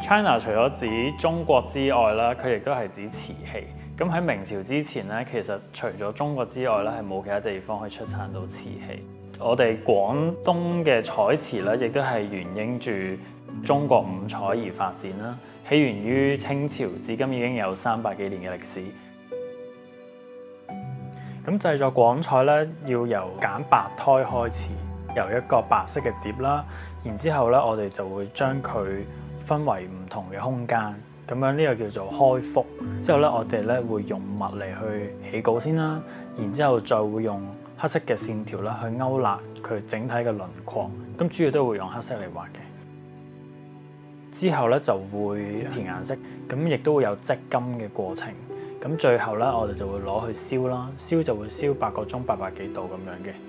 China 除咗指中國之外啦，佢亦都係指瓷器。咁喺明朝之前咧，其實除咗中國之外咧，係冇其他地方可以出產到瓷器。我哋廣東嘅彩瓷咧，亦都係沿映住中國五彩而發展啦。起源於清朝，至今已經有300幾年嘅歷史。咁製作廣彩咧，要由揀白胎開始，由一個白色嘅碟啦，然之後咧，我哋就會將佢分為唔同嘅空間。咁樣呢個叫做開腹，之後咧我哋咧會用墨嚟去起稿先啦，然之後再會用黑色嘅線條啦去勾勒佢整體嘅輪廓，咁主要都會用黑色嚟畫嘅。之後咧就會填顏色，咁亦都會有織金嘅過程，咁最後咧我哋就會攞去燒啦，燒就會燒8個鐘800幾度咁樣嘅。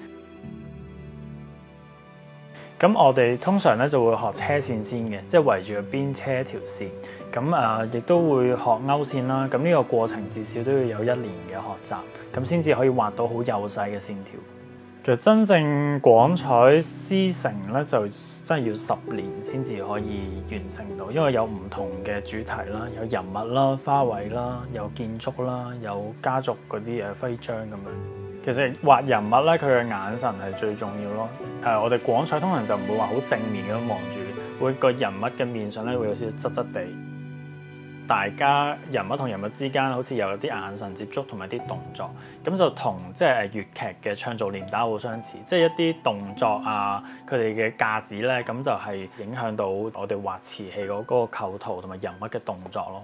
咁我哋通常咧就會學車線先嘅，即係圍住個邊車一條線。咁亦都會學勾線啦。咁呢個過程至少都要有1年嘅學習，咁先至可以畫到好幼細嘅線條。其實真正廣彩師承咧，就真係要10年先至可以完成到，因為有唔同嘅主題啦，有人物啦、花卉啦、有建築啦、有家族嗰啲徽章咁樣。其實畫人物咧，佢嘅眼神係最重要咯。我哋廣彩通常就唔會話好正面咁望住，會個人物嘅面上咧會有少少側側地。大家人物同人物之間好似有啲眼神接觸同埋啲動作，咁就同即係粵劇嘅唱做連打好相似，即係一啲動作啊，佢哋嘅架子咧，咁就係影響到我哋畫瓷器嗰個構圖同埋人物嘅動作咯。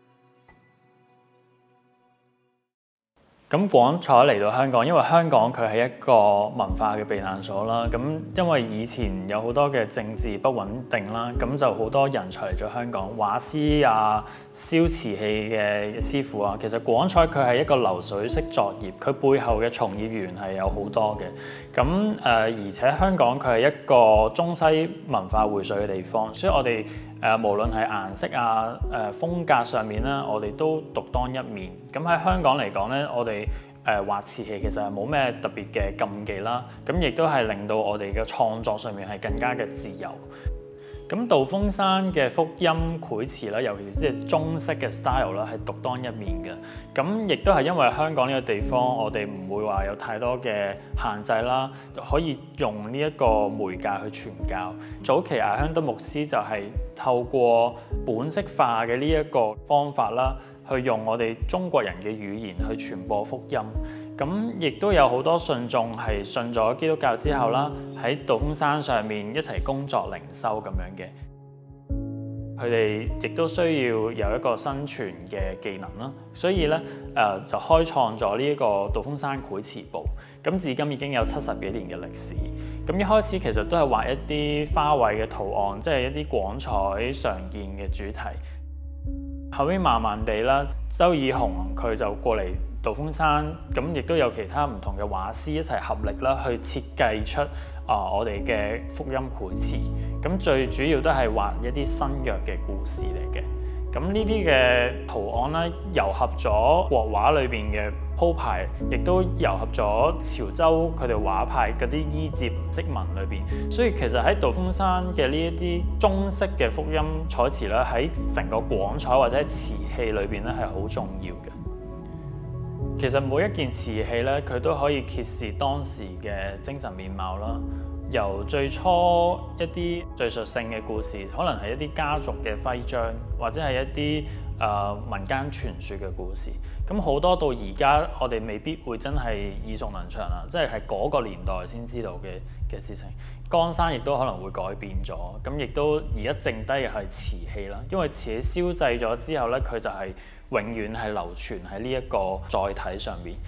咁廣彩嚟到香港，因為香港佢係一個文化嘅避難所啦。咁因為以前有好多嘅政治不穩定啦，咁就好多人才嚟咗香港，畫師啊、燒瓷器嘅師傅啊。其實廣彩佢係一個流水式作業，佢背後嘅從業員係有好多嘅。咁而且香港佢係一個中西文化匯萃嘅地方，所以我哋無論係顏色啊、風格上面咧，我哋都獨當一面。咁喺香港嚟講咧，我哋畫瓷器其實係冇咩特別嘅禁忌啦。咁亦都係令到我哋嘅創作上面係更加嘅自由。咁道風山嘅福音繪瓷啦，尤其是即係中式嘅 style 啦，係獨當一面嘅。咁亦都係因為香港呢個地方，我哋唔會話有太多嘅限制啦，可以用呢一個媒介去傳教。早期艾香德牧師就係透過本色化嘅呢一個方法啦，去用我哋中國人嘅語言去傳播福音。咁亦都有好多信眾係信咗基督教之後啦，喺道風山上面一齊工作靈修咁樣嘅。佢哋亦都需要有一個生存嘅技能啦，所以咧就開創咗呢一個道風山繪瓷部。咁至今已經有70幾年嘅歷史。咁一開始其實都係畫一啲花卉嘅圖案，即係一啲廣彩常見嘅主題。後尾慢慢地啦，周以紅佢就過嚟道風山，咁亦都有其他唔同嘅畫師一齊合力啦，去設計出我哋嘅福音繪瓷。咁最主要都係畫一啲新約嘅故事嚟嘅。咁呢啲嘅圖案咧，糅合咗國畫裏邊嘅鋪排，亦都糅合咗潮州佢哋畫派嗰啲衣摺飾紋裏邊。所以其實喺道風山嘅呢一啲中式嘅福音彩瓷咧，喺成個廣彩或者喺瓷器裏邊咧係好重要嘅。其實每一件瓷器咧，佢都可以揭示當時嘅精神面貌啦。由最初一啲敘述性嘅故事，可能係一啲家族嘅徽章，或者係一啲民間傳說嘅故事。咁好多到而家，我哋未必會真係耳熟能詳啦，即係嗰個年代先知道嘅事情。江山亦都可能會改變咗，咁亦都而家剩低嘅係瓷器啦。因為瓷器燒製咗之後咧，佢就係永遠係流傳喺呢一個載體上面。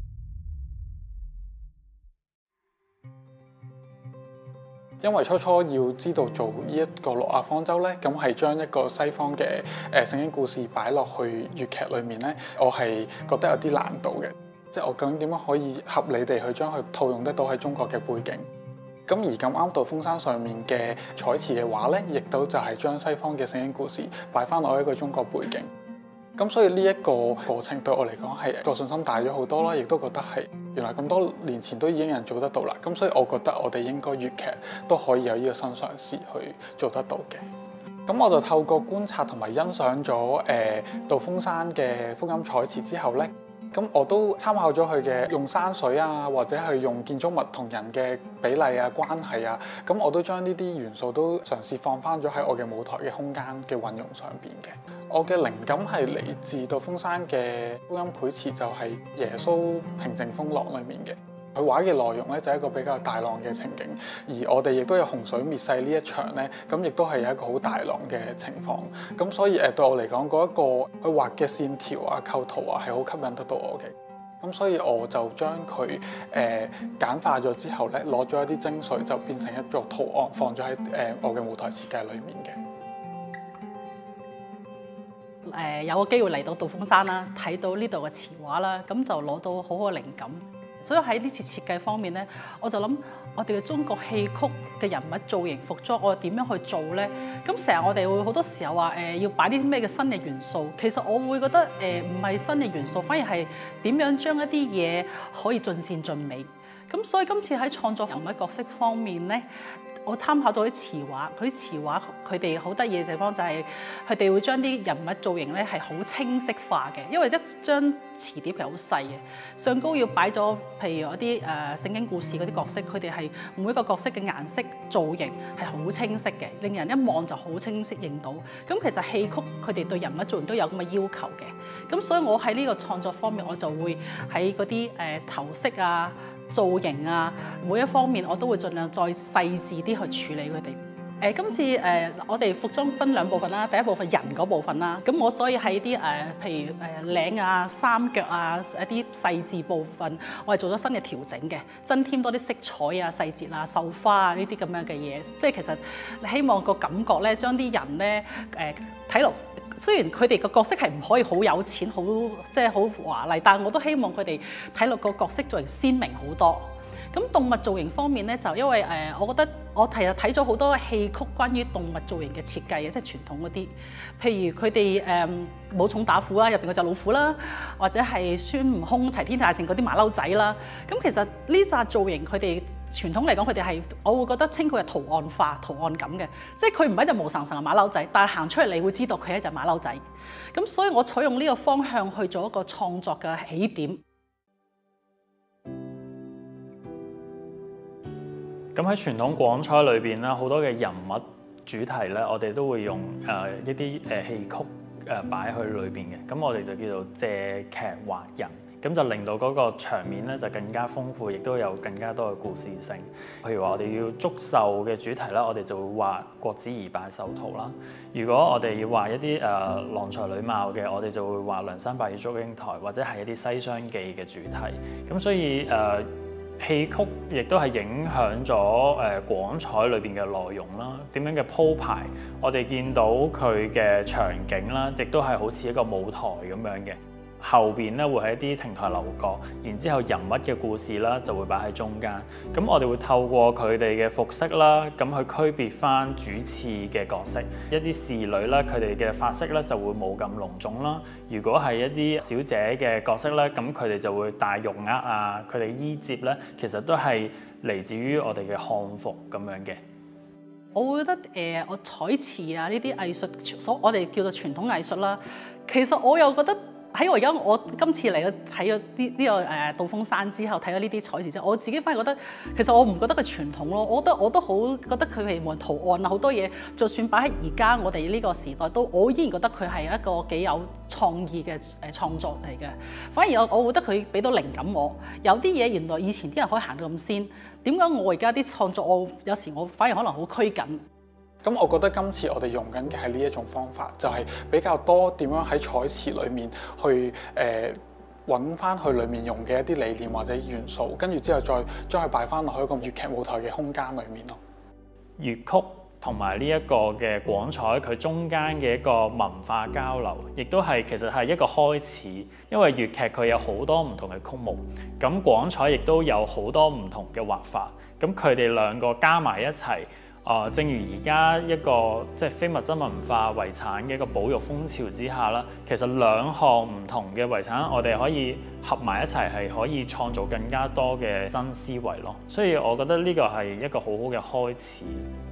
因為初初要知道做呢一個諾亞方舟咧，咁係將一個西方嘅聖經故事擺落去粵劇裏面咧，我係覺得有啲難度嘅。即係我究竟點樣可以合理地去將佢套用得到喺中國嘅背景？咁而咁啱道風山上面嘅彩瓷嘅畫咧，亦都就係將西方嘅聖經故事擺翻落一個中國背景。咁所以呢一個過程對我嚟講係個信心大咗好多啦，亦都覺得係原來咁多年前都已經有人做得到啦。咁所以我覺得我哋應該粵劇都可以有呢個新嘗試去做得到嘅。 咁我就透過觀察同埋欣賞咗道風山嘅福音彩瓷之後咧，咁我都參考咗佢嘅用山水啊，或者係用建築物同人嘅比例啊、關係啊，咁我都將呢啲元素都嘗試放翻咗喺我嘅舞台嘅空間嘅運用上邊嘅。我嘅靈感係嚟自道風山嘅福音配詞，就係耶穌平靜風浪裏面嘅。佢畫嘅內容咧就係一個比較大浪嘅情景，而我哋亦都有洪水滅世呢一場咧，咁亦都係有一個好大浪嘅情況。咁所以對我嚟講，嗰一個佢畫嘅線條啊、構圖啊係好吸引得到我嘅。咁所以我就將佢簡化咗之後咧，攞咗一啲精髓，就變成一個圖案，放咗喺我嘅舞台設計裏面嘅。 有個機會嚟到道風山啦，睇到呢度嘅詞畫啦，咁就攞到好好嘅靈感。所以喺呢次設計方面咧，我就諗我哋嘅中國戲曲嘅人物造型、服裝，我點樣去做咧？咁成日我哋會好多時候話要擺啲咩嘅新嘅元素，其實我會覺得唔係新嘅元素，反而係點樣將一啲嘢可以盡善盡美。咁所以今次喺創作人物角色方面咧，我參考咗啲詞畫，佢啲詞畫佢哋好得意嘅地方就係佢哋會將啲人物造型咧係好清晰化嘅，因為一張詞碟係好細嘅，上高要擺咗譬如嗰啲聖經故事嗰啲角色，佢哋係每一個角色嘅顏色造型係好清晰嘅，令人一望就好清晰認到。咁其實戲曲佢哋對人物造型都有咁嘅要求嘅，咁所以我喺呢個創作方面，我就會喺嗰啲頭飾啊、造型啊，每一方面我都會盡量再細緻啲去處理佢哋。今次我哋服裝分兩部分啦，第一部分人嗰部分啦，咁我所以喺啲譬如領啊、衫腳啊一啲細緻部分，我係做咗新嘅調整嘅，增添多啲色彩啊、細節啊、繡花啊呢啲咁樣嘅嘢，即係其實希望個感覺咧，將啲人咧睇落。雖然佢哋個角色係唔可以好有錢、好即係好華麗，但係我都希望佢哋睇落個角色造型鮮明好多。咁動物造型方面咧，就因為我覺得我其實睇咗好多戲曲關於動物造型嘅設計嘅，即係傳統嗰啲，譬如佢哋武松打虎啦，入邊嗰隻老虎啦，或者係孫悟空、齊天大聖嗰啲馬騮仔啦。咁其實呢扎造型佢哋傳統嚟講，佢哋係我會覺得稱佢係圖案化、圖案感嘅，即係佢唔係一隻毛神神嘅馬騮仔，但係行出嚟你會知道佢係一隻馬騮仔。咁所以我採用呢個方向去做一個創作嘅起點。 咁喺傳統廣彩裏邊啦，好多嘅人物主題咧，我哋都會用一啲戲曲擺去裏邊嘅。咁我哋就叫做借劇畫人，咁就令到嗰個場面咧就更加豐富，亦都有更加多嘅故事性。譬如話我哋要祝壽嘅主題啦，我哋就會畫郭子儀拜壽圖啦。如果我哋要畫一啲郎才女貌嘅，我哋就會畫梁山伯與祝英台，或者係一啲西廂記嘅主題。咁所以戲曲亦都係影響咗廣彩裏邊嘅內容啦，點樣嘅鋪排，我哋見到佢嘅場景啦，亦都係好似一個舞台咁樣嘅。後邊咧會係一啲亭台樓閣，然之後人物嘅故事啦就會擺喺中間。咁我哋會透過佢哋嘅服飾啦，咁去區別翻主次嘅角色。一啲侍女啦，佢哋嘅髮飾咧就會冇咁隆重啦。如果係一啲小姐嘅角色咧，咁佢哋就會戴玉鐲啊，佢哋衣摺咧其實都係嚟自於我哋嘅漢服咁樣嘅。 我會覺得我彩瓷啊呢啲藝術，我哋叫做傳統藝術啦。其實我又覺得。喺我今次嚟睇咗呢個道風山之後，睇咗呢啲彩瓷之後，我自己反而覺得其實我唔覺得佢傳統咯，我都好覺得佢係無論圖案啊好多嘢，就算擺喺而家我哋呢個時代，我依然覺得佢係一個幾有創意嘅創作嚟嘅。反而我覺得佢俾到靈感我，有啲嘢原來以前啲人可以行到咁先，點解我而家啲創作我有時我反而可能好拘謹？ 咁我覺得今次我哋用緊嘅係呢一種方法，就係比較多點樣喺彩瓷裏面去揾翻去裏面用嘅一啲理念或者元素，跟住之後再將佢擺翻落去一個粵劇舞台嘅空間裏面咯。 粵曲同埋呢一個嘅廣彩，佢中間嘅一個文化交流，亦都係其實係一個開始。因為粵劇佢有好多唔同嘅曲目，咁廣彩亦都有好多唔同嘅畫法，咁佢哋兩個加埋一齊。正如而家一個即係非物質文化遺產嘅一個保育風潮之下啦，其實兩項唔同嘅遺產，我哋可以合埋一齊，係可以創造更加多嘅新思維咯。所以我覺得呢個係一個好好嘅開始。